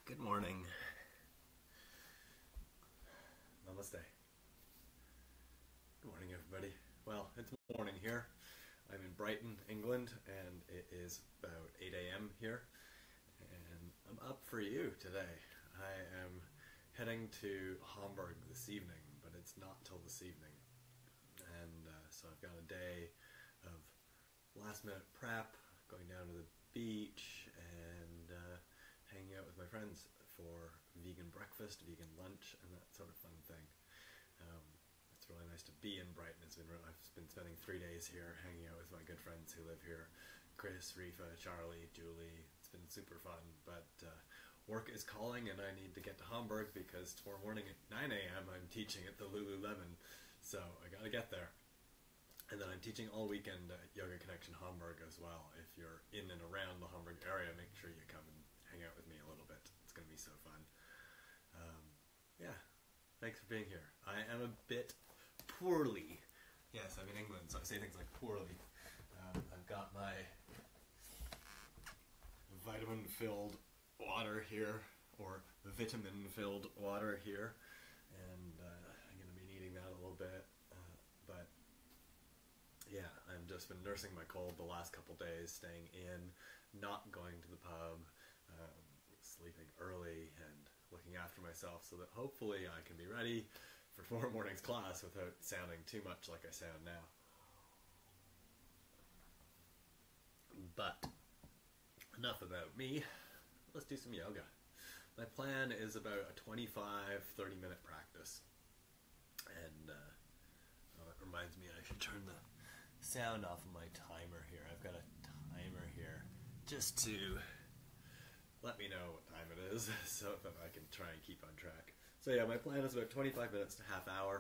Good morning. Namaste. Good morning, everybody. Well, it's morning here. I'm in Brighton, England, and it is about 8 a.m. here. And I'm up for you today. I am heading to Hamburg this evening, but it's not till this evening. And so I've got a day of last minute prep, going down to the beach, and hanging out with my friends for vegan breakfast, vegan lunch, and that sort of fun thing. It's really nice to be in Brighton. I've been spending 3 days here hanging out with my good friends who live here. Chris, Rifa, Charlie, Julie. It's been super fun, but work is calling and I need to get to Hamburg because tomorrow morning at 9 a.m. I'm teaching at the Lululemon, so I gotta get there. And then I'm teaching all weekend at Yoga Connection Hamburg as well. If you're in and around the Hamburg area, make sure you come and hang out with me a little bit. It's going to be so fun. Yeah, thanks for being here. I am a bit poorly. Yes, I'm in England, so I say things like poorly. I've got my vitamin-filled water here, or vitamin-filled water here, and I'm going to be needing that a little bit. But yeah, I've just been nursing my cold the last couple days, staying in, not going to the pub, sleeping early, and looking after myself so that hopefully I can be ready for tomorrow morning's class without sounding too much like I sound now. But enough about me. Let's do some yoga. My plan is about a 25-30 minute practice. And it reminds me I should turn the sound off of my timer here. I've got a timer here just to let me know what time it is so that I can try and keep on track. So yeah, my plan is about 25 minutes to half hour.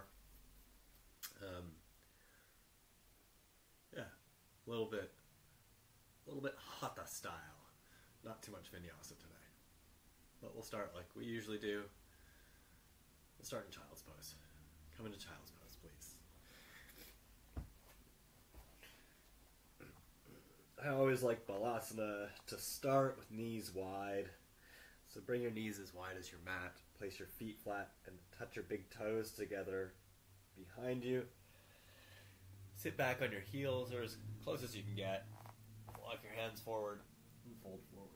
Yeah, a little bit hatha style. Not too much vinyasa today. But we'll start like we usually do. We'll start in child's pose. Come into child's pose, please. I always like Balasana to start with knees wide. So bring your knees as wide as your mat. Place your feet flat and touch your big toes together behind you. Sit back on your heels or as close as you can get. Walk your hands forward and fold forward.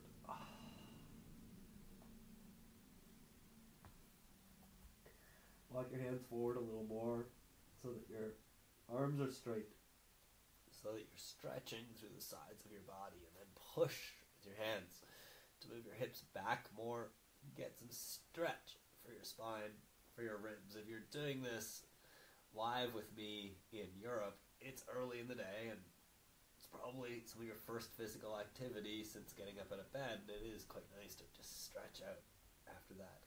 Walk your hands forward a little more so that your arms are straight. So that you're stretching through the sides of your body, and then push with your hands to move your hips back more. Get some stretch for your spine, for your ribs. If you're doing this live with me in Europe, it's early in the day, and it's probably some of your first physical activity since getting up out of bed. It is quite nice to just stretch out after that.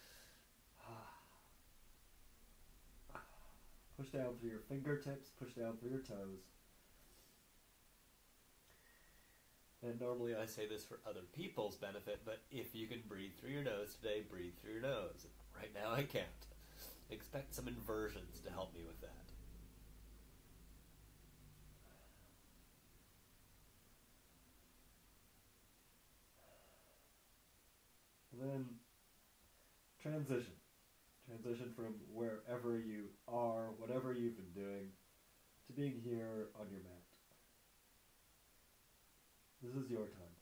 Push down through your fingertips, push down through your toes. And normally I say this for other people's benefit, but if you can breathe through your nose today, breathe through your nose. Right now I can't. Expect some inversions to help me with that. And then transition. Transition from wherever you are, whatever you've been doing, to being here on your mat. This is your time.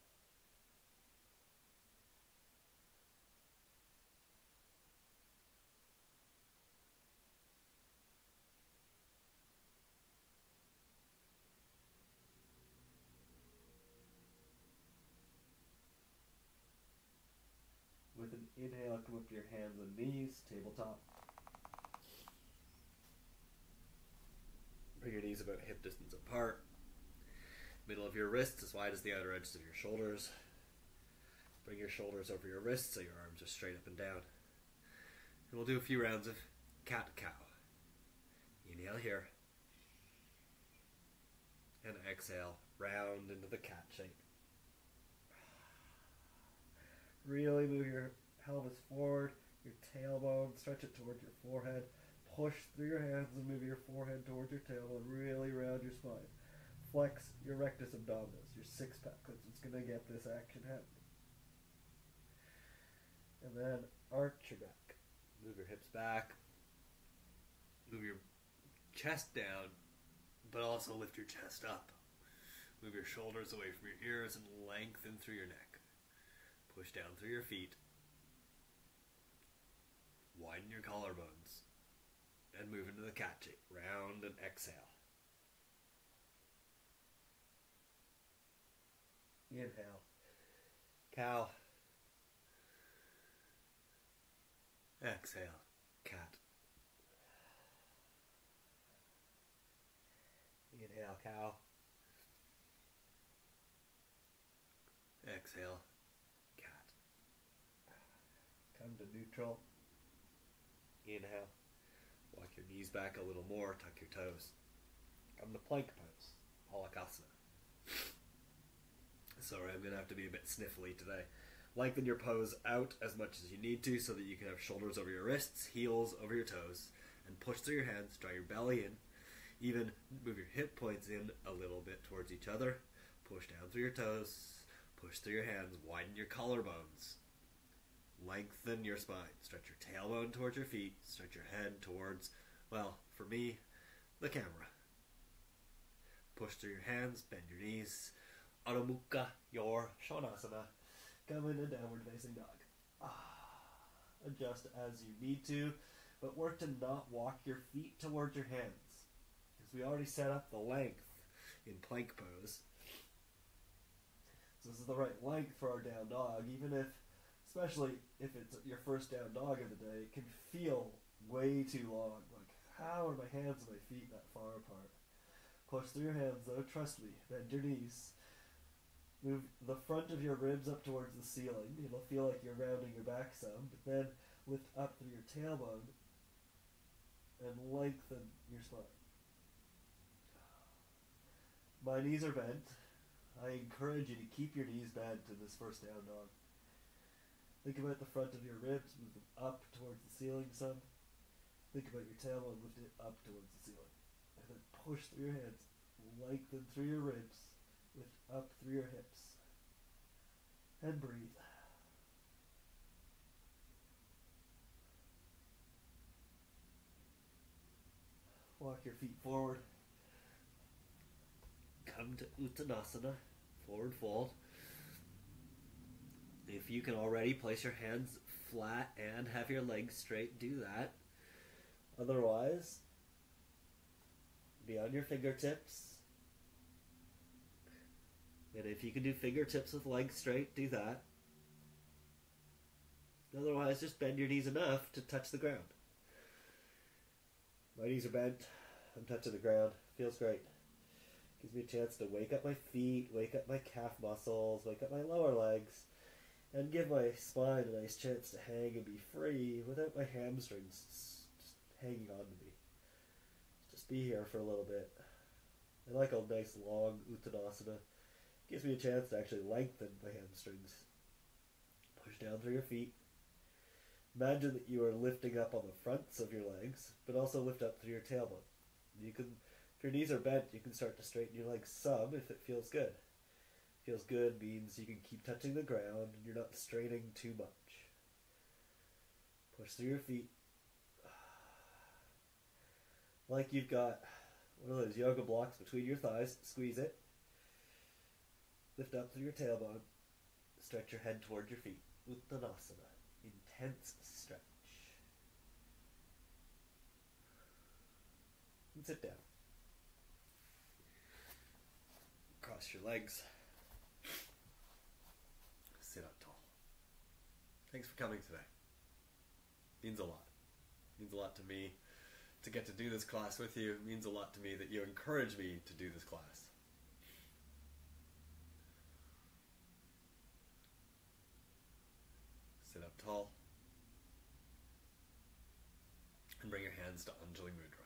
With an inhale, come up to your hands and knees, tabletop. Bring your knees about hip distance apart. Middle of your wrists as wide as the outer edges of your shoulders. Bring your shoulders over your wrists so your arms are straight up and down. And we'll do a few rounds of cat-cow. Inhale here. And exhale, round into the cat shape. Really move your pelvis forward, your tailbone, stretch it towards your forehead. Push through your hands and move your forehead towards your tailbone. Really round your spine. Flex your rectus abdominis, your six-pack, because it's going to get this action happening. And then arch your back. Move your hips back. Move your chest down, but also lift your chest up. Move your shoulders away from your ears and lengthen through your neck. Push down through your feet. Widen your collarbones. And move into the cat shape. Round and exhale. Inhale. Cow. Exhale. Cat. Inhale, cow. Exhale, cat. Come to neutral. Inhale. Walk your knees back a little more. Tuck your toes. Come to plank pose. Halakasana. Sorry, I'm going to have to be a bit sniffly today. Lengthen your pose out as much as you need to so that you can have shoulders over your wrists, heels over your toes, and push through your hands, draw your belly in. Even move your hip points in a little bit towards each other. Push down through your toes, push through your hands, widen your collarbones. Lengthen your spine. Stretch your tailbone towards your feet, stretch your head towards, well, for me, the camera. Push through your hands, bend your knees. Adho Mukha, your Svanasana. Come into downward facing dog. Adjust as you need to, but work to not walk your feet towards your hands, because we already set up the length in plank pose. So this is the right length for our down dog, even if, especially if it's your first down dog of the day, it can feel way too long. Like, how are my hands and my feet that far apart? Push through your hands though, trust me. Bend your knees. Move the front of your ribs up towards the ceiling. It'll feel like you're rounding your back some, but then lift up through your tailbone and lengthen your spine. My knees are bent. I encourage you to keep your knees bent in this first down dog. Think about the front of your ribs, move them up towards the ceiling some. Think about your tailbone, lift it up towards the ceiling. And then push through your hands, lengthen through your ribs, lift up through your hips. And breathe. Walk your feet forward. Come to Uttanasana, forward fold. If you can already place your hands flat and have your legs straight, do that. Otherwise, be on your fingertips. And if you can do fingertips with legs straight, do that. Otherwise, just bend your knees enough to touch the ground. My knees are bent. I'm touching the ground. Feels great. Gives me a chance to wake up my feet, wake up my calf muscles, wake up my lower legs, and give my spine a nice chance to hang and be free without my hamstrings just hanging on to me. Just be here for a little bit. I like a nice long Uttanasana. Gives me a chance to actually lengthen my hamstrings. Push down through your feet. Imagine that you are lifting up on the fronts of your legs, but also lift up through your tailbone. You can, if your knees are bent, you can start to straighten your legs some if it feels good. Feels good means you can keep touching the ground and you're not straining too much. Push through your feet. Like you've got one of those yoga blocks between your thighs. Squeeze it. Lift up through your tailbone. Stretch your head towards your feet. Uttanasana. Intense stretch. And sit down. Cross your legs. Sit up tall. Thanks for coming today. Means a lot. Means a lot to me to get to do this class with you. It means a lot to me that you encourage me to do this class. Sit up tall. And bring your hands to Anjali Mudra.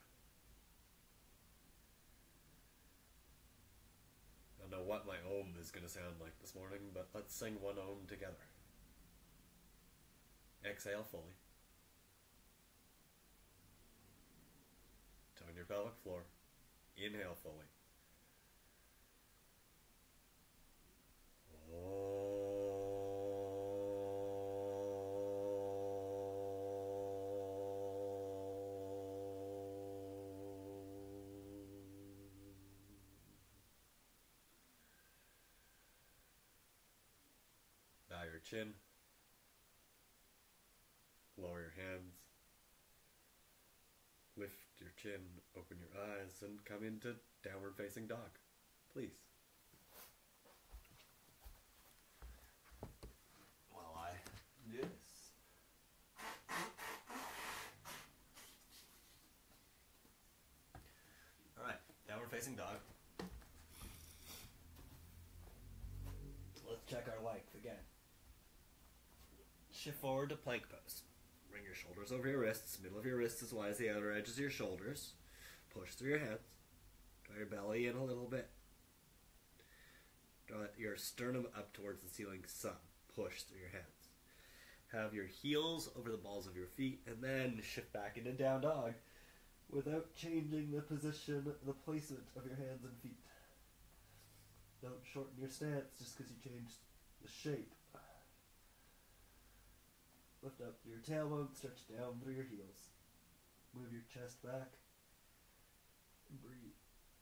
I don't know what my Om is going to sound like this morning, but let's sing one Om together. Exhale fully. Tone your pelvic floor. Inhale fully. Om. chin. Lower your hands. Lift your chin, open your eyes, and come into downward facing dog. Please. While I do this. Alright, downward facing dog. Let's check our length again. Shift forward to plank pose. Bring your shoulders over your wrists, middle of your wrists as wide as the outer edges of your shoulders. Push through your hands. Draw your belly in a little bit. Draw your sternum up towards the ceiling some. Push through your hands. Have your heels over the balls of your feet, and then shift back into down dog without changing the position, the placement of your hands and feet. Don't shorten your stance just because you changed the shape. Lift up your tailbone, stretch down through your heels. Move your chest back. And breathe.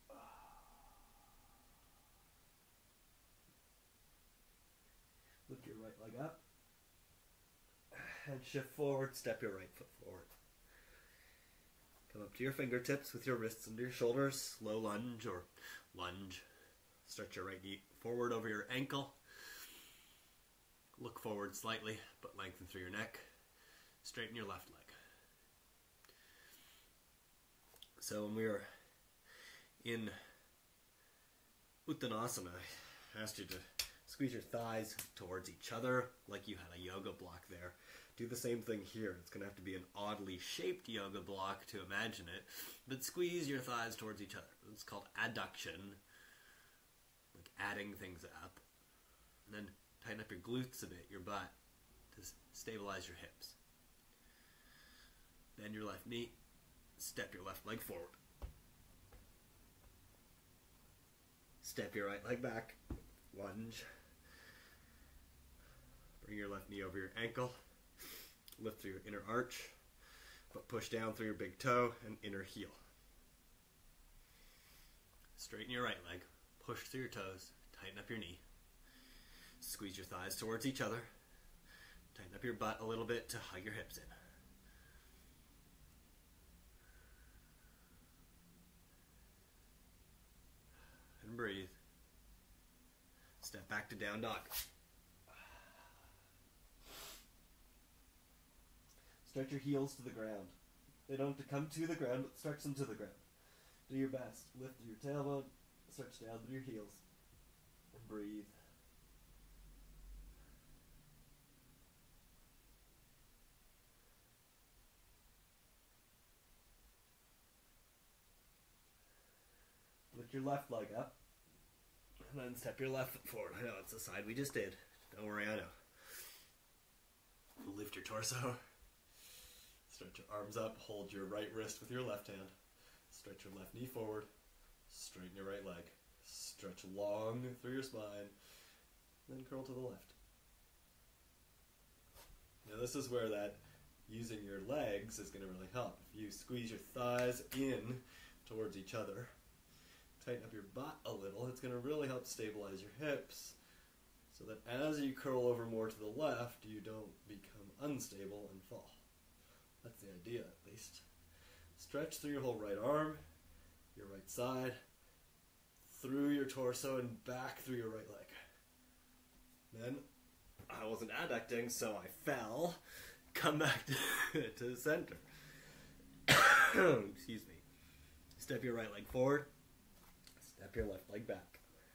Lift your right leg up. And shift forward, step your right foot forward. Come up to your fingertips with your wrists under your shoulders. Slow lunge or lunge. Stretch your right knee forward over your ankle. Look forward slightly, but lengthen through your neck. Straighten your left leg. So when we were in Uttanasana, I asked you to squeeze your thighs towards each other like you had a yoga block there. Do the same thing here. It's going to have to be an oddly shaped yoga block to imagine it, but squeeze your thighs towards each other. It's called adduction, like adding things up. And then tighten up your glutes a bit, your butt, to stabilize your hips. Bend your left knee, step your left leg forward. Step your right leg back, lunge. Bring your left knee over your ankle, lift through your inner arch, but push down through your big toe and inner heel. Straighten your right leg, push through your toes, tighten up your knee. Squeeze your thighs towards each other. Tighten up your butt a little bit to hug your hips in. And breathe. Step back to down dog. Stretch your heels to the ground. They don't have to come to the ground, but stretch them to the ground. Do your best. Lift your tailbone, stretch down through your heels, and breathe. Lift your left leg up, and then step your left foot forward. I know, it's the side we just did. Don't worry, I know. Lift your torso. Stretch your arms up. Hold your right wrist with your left hand. Stretch your left knee forward. Straighten your right leg. Stretch long through your spine. Then curl to the left. Now this is where that using your legs is going to really help. If you squeeze your thighs in towards each other, tighten up your butt a little, it's going to really help stabilize your hips so that as you curl over more to the left, you don't become unstable and fall. That's the idea, at least. Stretch through your whole right arm, your right side, through your torso, and back through your right leg. Then, I wasn't adducting, so I fell. Come back to the center. Excuse me. Step your right leg forward. Step your left leg back.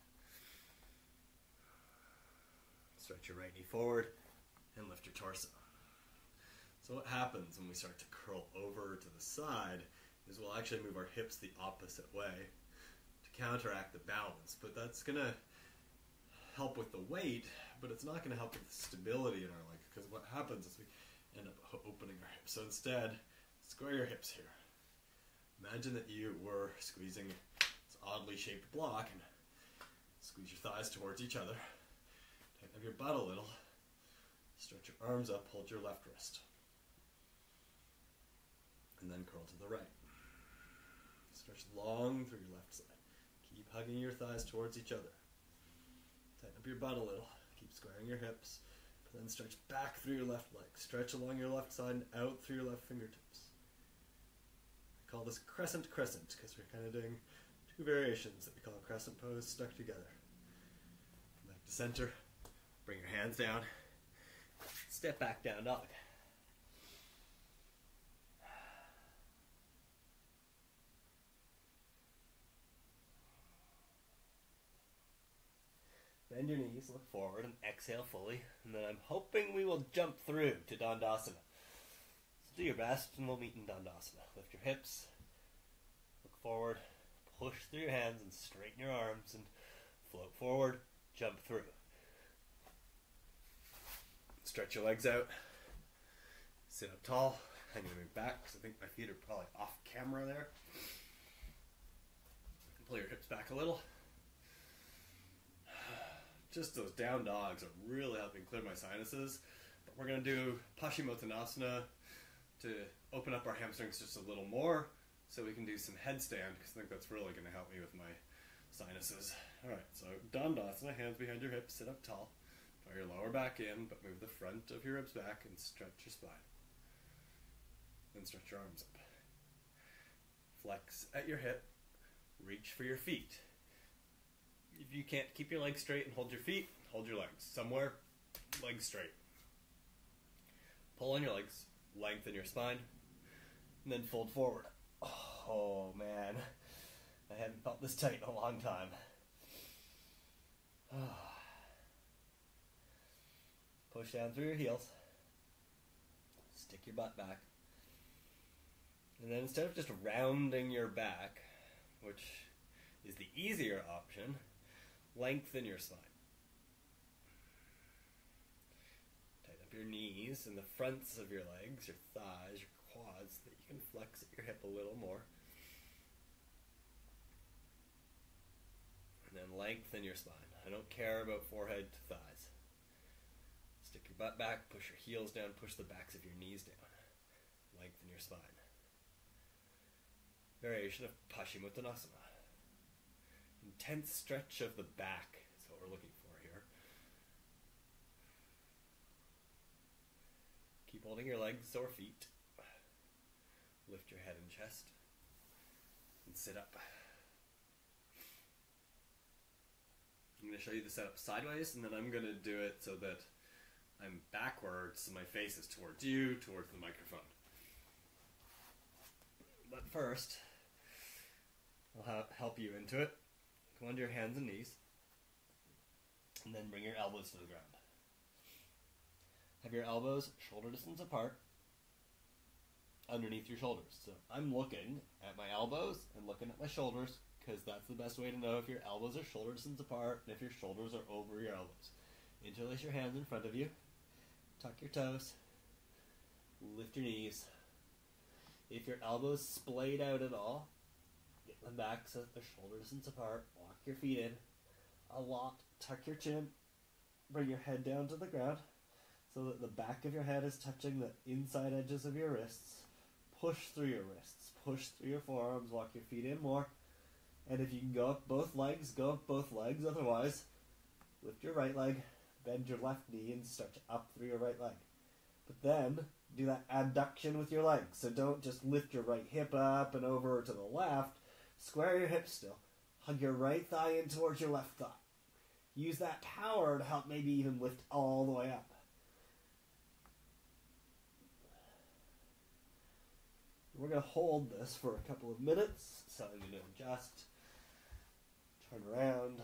Stretch your right knee forward and lift your torso. So what happens when we start to curl over to the side is we'll actually move our hips the opposite way to counteract the balance. But that's going to help with the weight, but it's not going to help with the stability in our leg, because what happens is we end up opening our hips. So instead, square your hips here. Imagine that you were squeezing this oddly shaped block and squeeze your thighs towards each other. Tighten up your butt a little. Stretch your arms up, hold your left wrist. And then curl to the right. Stretch long through your left side. Keep hugging your thighs towards each other. Tighten up your butt a little. Keep squaring your hips. Then stretch back through your left leg. Stretch along your left side and out through your left fingertips. We call this crescent crescent because we're kind of doing two variations that we call crescent pose stuck together. Come back to center. Bring your hands down. Step back down dog. Bend your knees, look forward, and exhale fully. And then I'm hoping we will jump through to Dandasana. So do your best, and we'll meet in Dandasana. Lift your hips, look forward, push through your hands, and straighten your arms, and float forward, jump through. Stretch your legs out. Sit up tall. I'm going to move back, because I think my feet are probably off camera there. Pull your hips back a little. Just those down dogs are really helping clear my sinuses. But we're going to do Paschimottanasana to open up our hamstrings just a little more so we can do some headstand, because I think that's really going to help me with my sinuses. Alright, so Dandasana, hands behind your hips, sit up tall. Draw your lower back in, but move the front of your ribs back and stretch your spine. Then stretch your arms up. Flex at your hip, reach for your feet. If you can't keep your legs straight and hold your feet, hold your legs. Somewhere, legs straight. Pull on your legs, lengthen your spine, and then fold forward. Oh man, I haven't felt this tight in a long time. Push down through your heels. Stick your butt back. And then instead of just rounding your back, which is the easier option, lengthen your spine. Tighten up your knees and the fronts of your legs, your thighs, your quads, so that you can flex at your hip a little more. And then lengthen your spine. I don't care about forehead to thighs. Stick your butt back, push your heels down, push the backs of your knees down. Lengthen your spine. Variation of Paschimottanasana. Intense stretch of the back is what we're looking for here. Keep holding your legs or feet. Lift your head and chest. And sit up. I'm going to show you the setup sideways, and then I'm going to do it so that I'm backwards, so my face is towards you, towards the microphone. But first, I'll help you into it. Come onto your hands and knees, and then bring your elbows to the ground. Have your elbows shoulder distance apart underneath your shoulders. So I'm looking at my elbows and looking at my shoulders, because that's the best way to know if your elbows are shoulder distance apart and if your shoulders are over your elbows. Interlace your hands in front of you. Tuck your toes. Lift your knees. If your elbows splayed out at all, get them back so that they're shoulder distance apart. Walk your feet in a lot. Tuck your chin. Bring your head down to the ground so that the back of your head is touching the inside edges of your wrists. Push through your wrists. Push through your forearms. Walk your feet in more. And if you can go up both legs, go up both legs. Otherwise, lift your right leg, bend your left knee, and stretch up through your right leg. But then, do that adduction with your legs. So don't just lift your right hip up and over to the left. Square your hips still. Hug your right thigh in towards your left thigh. Use that power to help maybe even lift all the way up. We're going to hold this for a couple of minutes. So I'm going to adjust, turn around.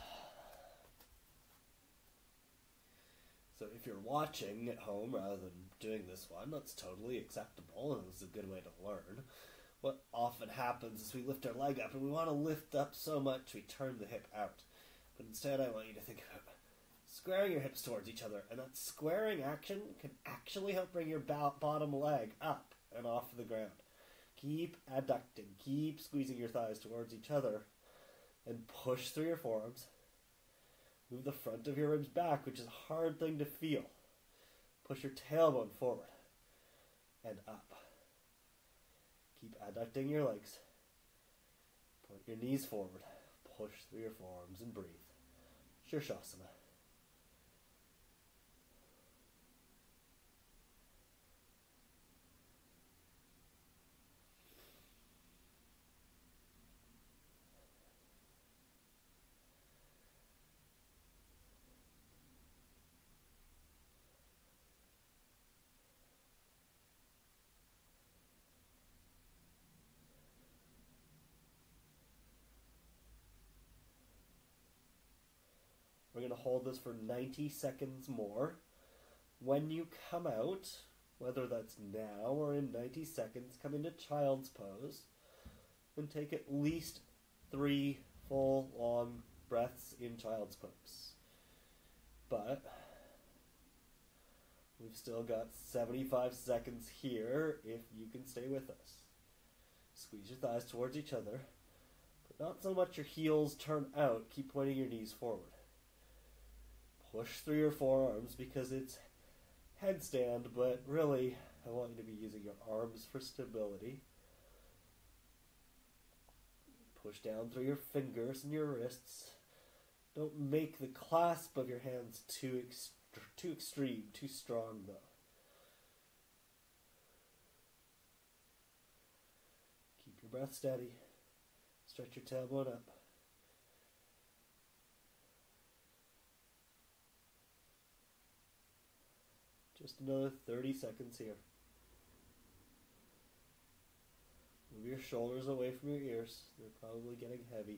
So if you're watching at home rather than doing this one, that's totally acceptable, and it's a good way to learn. What often happens is we lift our leg up, and we want to lift up so much we turn the hip out. But instead I want you to think about squaring your hips towards each other, and that squaring action can actually help bring your bottom leg up and off the ground. Keep adducting, keep squeezing your thighs towards each other, and push through your forearms. Move the front of your ribs back, which is a hard thing to feel. Push your tailbone forward and up. Keep adducting your legs. Point your knees forward. Push through your forearms and breathe. Shirshasana. going to hold this for 90 seconds more. When you come out, whether that's now or in 90 seconds, come into child's pose and take at least 3 full long breaths in child's pose. But we've still got 75 seconds here if you can stay with us. Squeeze your thighs towards each other, but not so much your heels turn out. Keep pointing your knees forward. Push through your forearms because it's headstand, but really I want you to be using your arms for stability. Push down through your fingers and your wrists. Don't make the clasp of your hands too extreme, too strong though. Keep your breath steady. Stretch your tailbone up. Just another 30 seconds here. Move your shoulders away from your ears. They're probably getting heavy.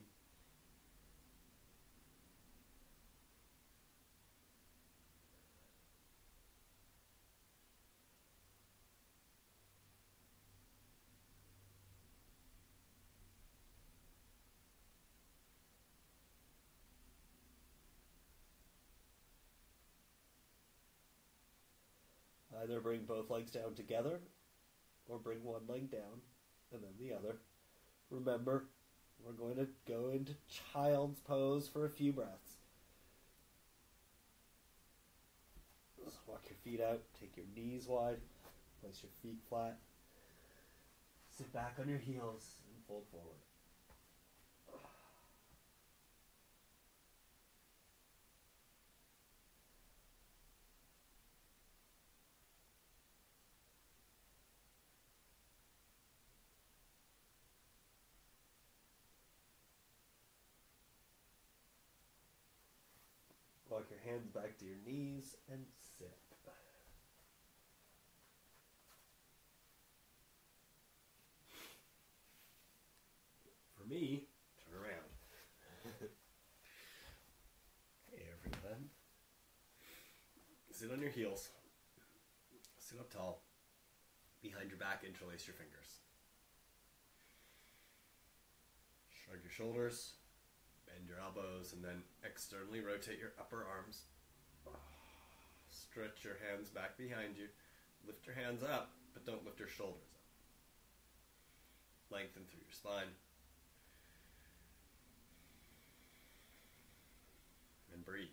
Either bring both legs down together or bring one leg down and then the other. Remember, we're going to go into child's pose for a few breaths. So walk your feet out, take your knees wide, place your feet flat, sit back on your heels and fold forward. Walk your hands back to your knees and sit. For me, turn around. Hey everyone. Sit on your heels. Sit up tall. Behind your back, interlace your fingers. Shrug your shoulders. Bend your elbows and then externally rotate your upper arms. Stretch your hands back behind you. Lift your hands up, but don't lift your shoulders up. Lengthen through your spine. And breathe.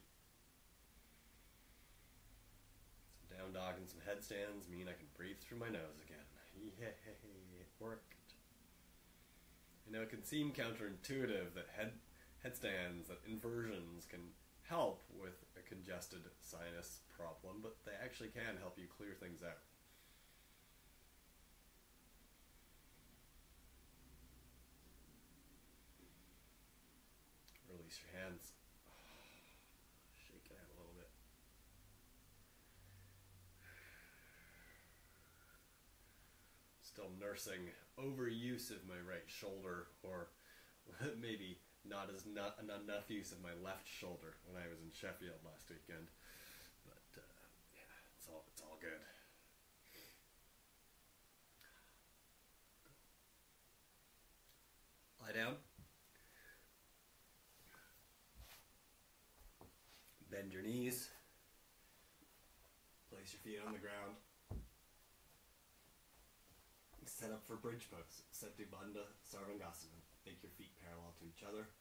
Some down dog and some headstands mean I can breathe through my nose again. Yay, it worked. I know it can seem counterintuitive that headstands, that inversions can help with a congested sinus problem, but they actually can help you clear things out. Release your hands. Shake it out a little bit. Still nursing overuse of my right shoulder, or maybe not enough use of my left shoulder when I was in Sheffield last weekend. But yeah, it's all good. Lie down. Bend your knees. Place your feet on the ground. Set up for bridge pose. Setu Bandha Sarvangasana. Make your feet parallel to each other.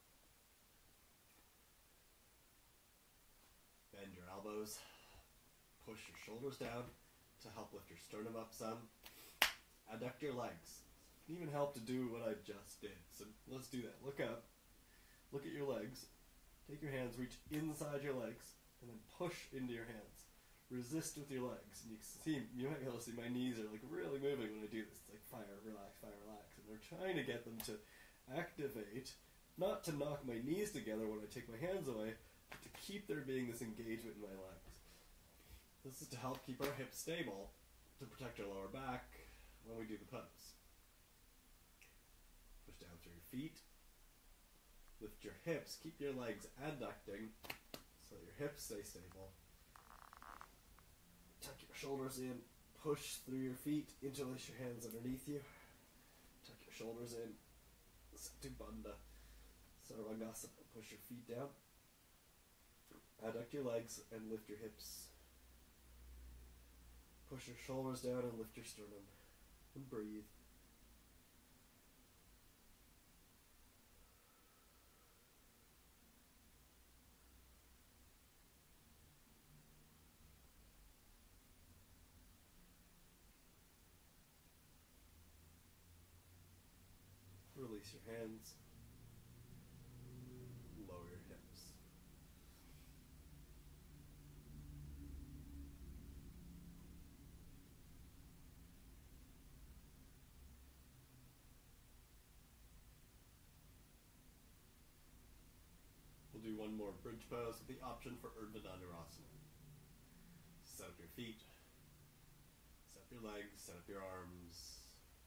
Bend your elbows. Push your shoulders down to help lift your sternum up some. Adduct your legs. It can even help to do what I just did. So let's do that. Look up. Look at your legs. Take your hands, reach inside your legs, and then push into your hands. Resist with your legs. And you might be able to see my knees are like really moving when I do this. It's like fire, relax, fire, relax. And we're trying to get them to activate, not to knock my knees together when I take my hands away, but to keep there being this engagement in my legs. This is to help keep our hips stable, to protect our lower back when we do the pose. Push down through your feet. Lift your hips. Keep your legs adducting so that your hips stay stable. Tuck your shoulders in, push through your feet, interlace your hands underneath you. Tuck your shoulders in, Setu Bandha, Sarvangasana. Push your feet down. Adduct your legs and lift your hips. Push your shoulders down and lift your sternum. And breathe. Release your hands. Lower your hips. We'll do one more bridge pose with the option for Urdhva Dhanurasana. Set up your feet. Set up your legs. Set up your arms.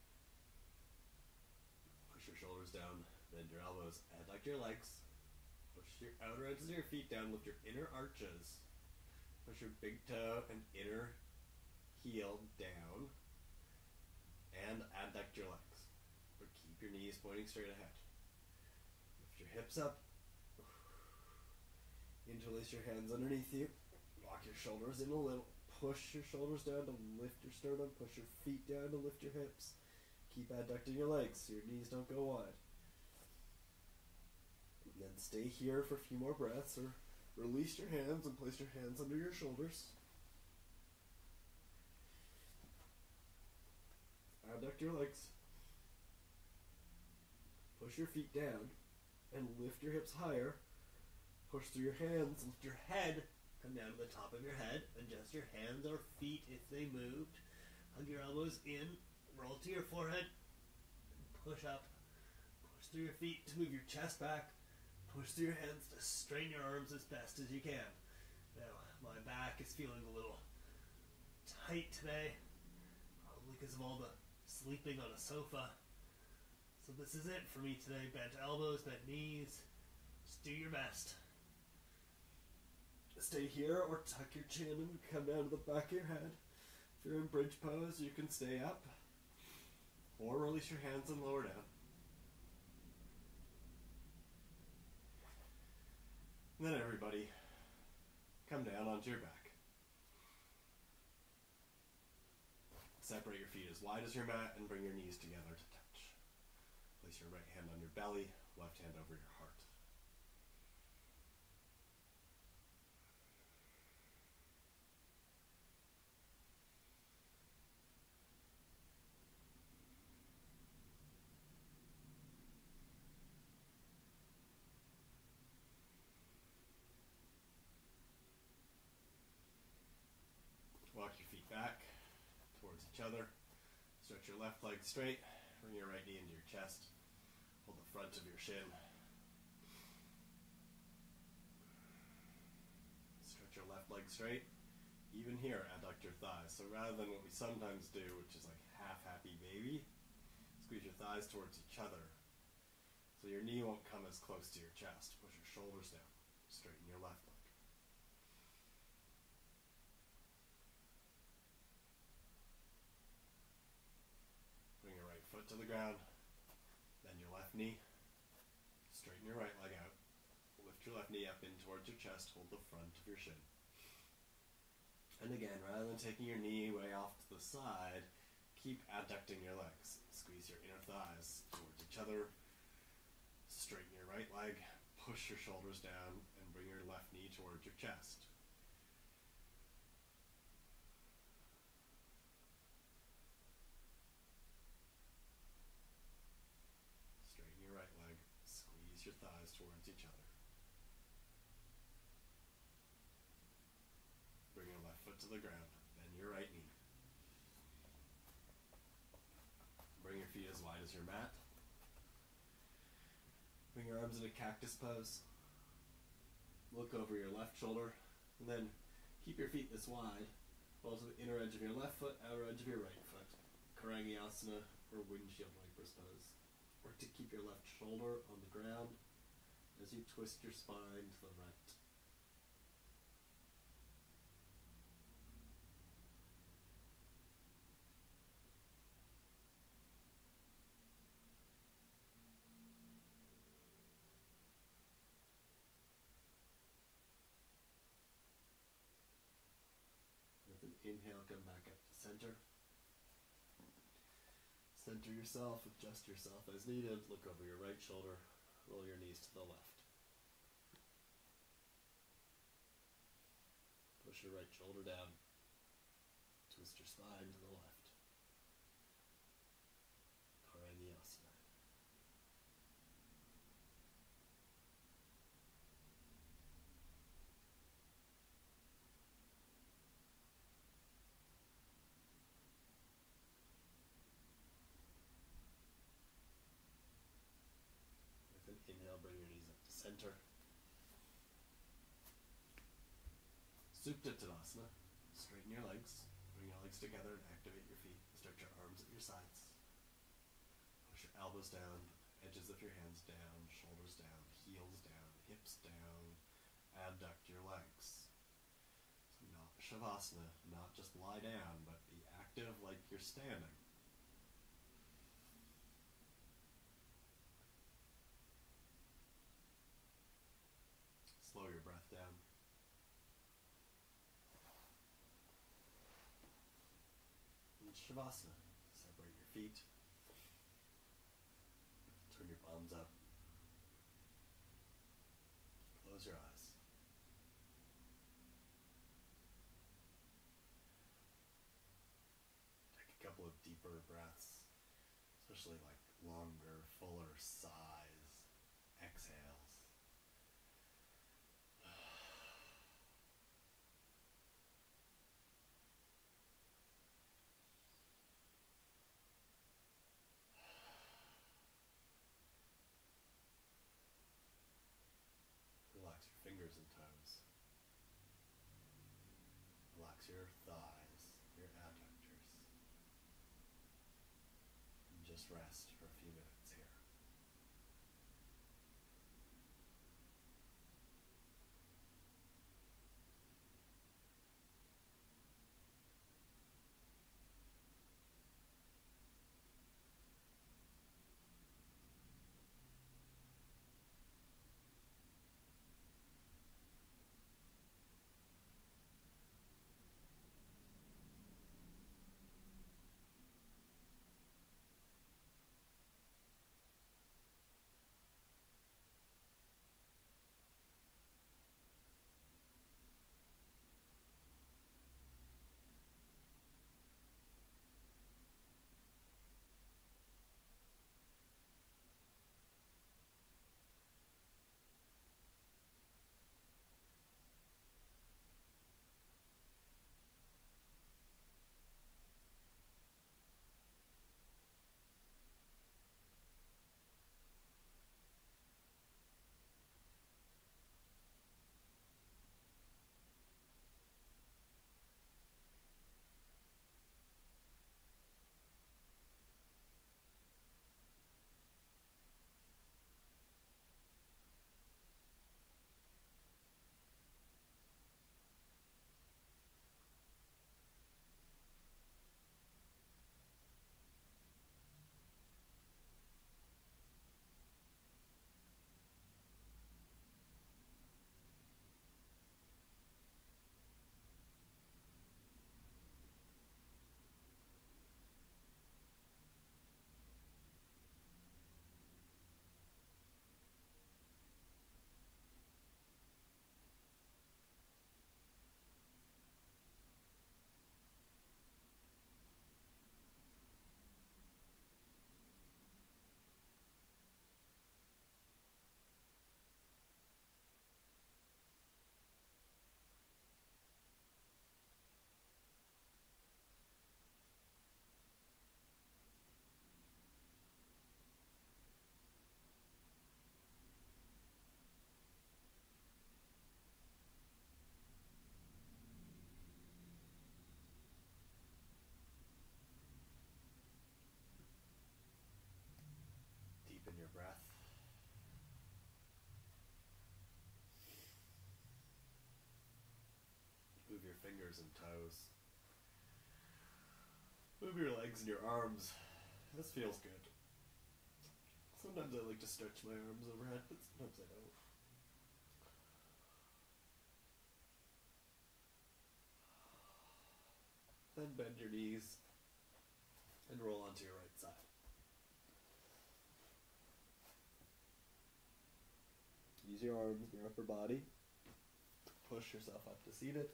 Push your shoulders down. Bend your elbows. Adduct your legs. Push your outer edges of your feet down. Lift your inner arches. Push your big toe and inner heel down. And adduct your legs. Or keep your knees pointing straight ahead. Lift your hips up. Interlace your hands underneath you. Lock your shoulders in a little. Push your shoulders down to lift your sternum. Push your feet down to lift your hips. Keep adducting your legs so your knees don't go wide. And then stay here for a few more breaths, or release your hands and place your hands under your shoulders. Adduct your legs. Push your feet down and lift your hips higher. Push through your hands, lift your head, come down to the top of your head, adjust your hands or feet if they moved, hug your elbows in, roll to your forehead, push up, push through your feet to move your chest back, push through your hands to straighten your arms as best as you can. Now, my back is feeling a little tight today, probably because of all the sleeping on a sofa. So this is it for me today. Bent elbows, bent knees. Just do your best. Stay here or tuck your chin and come down to the back of your head. If you're in bridge pose, you can stay up or release your hands and lower down. And then everybody, come down onto your back. Separate your feet as wide as your mat and bring your knees together to touch. Place your right hand on your belly, left hand over your heart. Walk your feet back towards each other. Stretch your left leg straight. Bring your right knee into your chest. Hold the front of your shin. Stretch your left leg straight. Even here, adduct your thighs. So rather than what we sometimes do, which is like half happy baby, squeeze your thighs towards each other. So your knee won't come as close to your chest. Push your shoulders down. Straighten your left leg. Bring your right foot to the ground. Bend your left knee. Straighten your right leg out. Lift your left knee up in towards your chest. Hold the front of your shin. And again, rather than taking your knee way off to the side, keep adducting your legs. Squeeze your inner thighs towards each other. Straighten your right leg. Push your shoulders down and bring your left knee towards your chest. Straighten your right leg. Squeeze your thighs towards each other. Bring your left foot to the ground. Bend your right knee. Bring your feet as wide as your mat. Bring your arms in a cactus pose. Look over your left shoulder. And then keep your feet this wide. Fall to the inner edge of your left foot, outer edge of your right foot. Karangyasana or windshield wipers pose. Work to keep your left shoulder on the ground as you twist your spine to the right. Inhale, come back up to center. Center yourself, adjust yourself as needed. Look over your right shoulder, roll your knees to the left. Push your right shoulder down. Twist your spine to the left. Paranyasana. With an inhale, bring your knees up to center. Supta Tadasana. Straighten your legs. Bring your legs together and activate your feet. Stretch your arms at your sides. Push your elbows down, edges of your hands down, shoulders down, heels down, hips down. Abduct your legs. So not Shavasana, not just lie down, but be active like you're standing. Slow your breath down. And Shavasana. Separate your feet. Turn your palms up. Close your eyes. Take a couple of deeper breaths, especially like longer, fuller sighs, exhales. Relax your fingers and toes. Relax your thighs, your adductors. And just rest for a few minutes here. Deepen your breath. Move your fingers and toes. Move your legs and your arms. This feels good. Sometimes I like to stretch my arms overhead, but sometimes I don't. Then bend your knees and roll onto your right side. Use your arms, your upper body. Push yourself up to seated.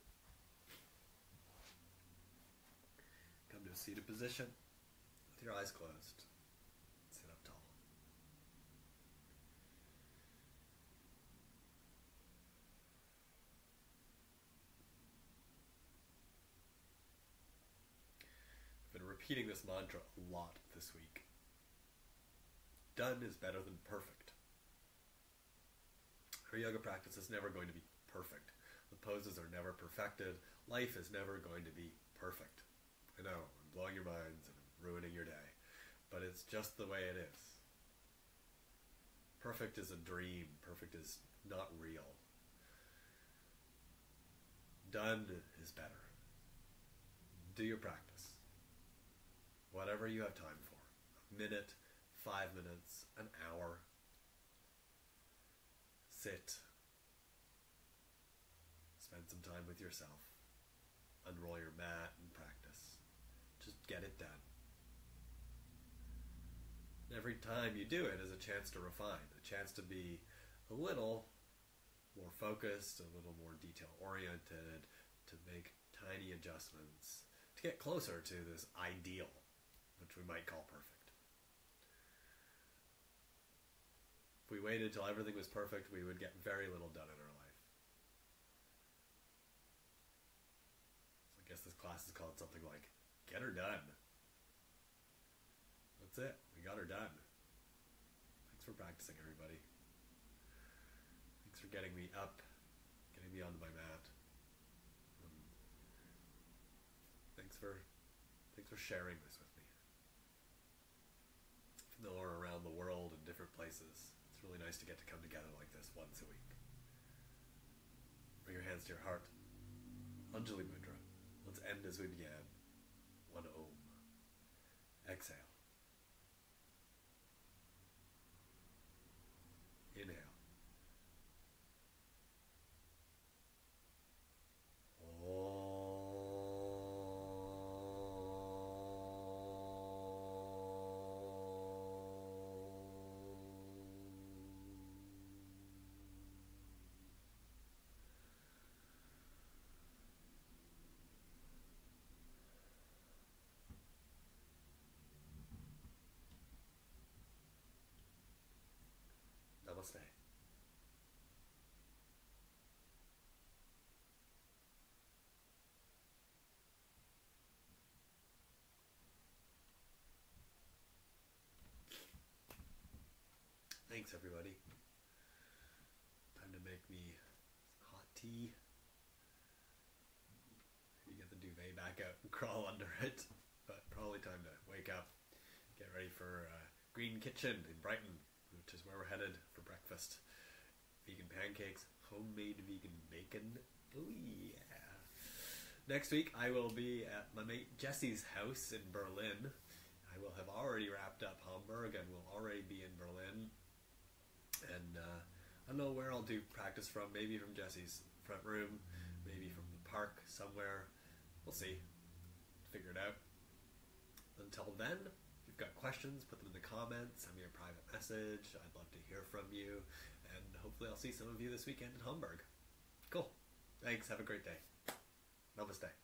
Come to a seated position with your eyes closed. Sit up tall. I've been repeating this mantra a lot this week. Done is better than perfect. Our yoga practice is never going to be perfect. The poses are never perfected. Life is never going to be perfect. I know, I'm blowing your minds and I'm ruining your day, but it's just the way it is. Perfect is a dream. Perfect is not real. Done is better. Do your practice. Whatever you have time for. A minute, 5 minutes, an hour. Sit. Spend some time with yourself. Unroll your mat and practice. Just get it done. Every time you do it is a chance to refine, a chance to be a little more focused, a little more detail-oriented, to make tiny adjustments, to get closer to this ideal, which we might call perfect. If we waited till everything was perfect, we would get very little done in our life. So I guess this class is called something like, Get Her Done. That's it. We got her done. Thanks for practicing, everybody. Thanks for getting me up, getting me onto my mat. Thanks for sharing this with me. Even though we're around the world in different places, it's really nice to get to come together like this once a week. Bring your hands to your heart. Anjali Mudra. Let's end as we began. One Om. Exhale. Inhale. Namaste. Thanks, everybody. Time to make me some hot tea. Maybe get the duvet back out and crawl under it. But probably time to wake up, get ready for Green Kitchen in Brighton, which is where we're headed for breakfast. Vegan pancakes, homemade vegan bacon. Oh yeah. Next week I will be at my mate Jesse's house in Berlin. I will have already wrapped up Hamburg and will already be in Berlin. And I don't know where I'll do practice from. Maybe from Jesse's front room, maybe from the park somewhere. We'll see. Figure it out. Until then, if you've got questions, put them in the comments. Send me a private message. I'd love to hear from you. And hopefully I'll see some of you this weekend in Hamburg. Cool. Thanks. Have a great day. Namaste.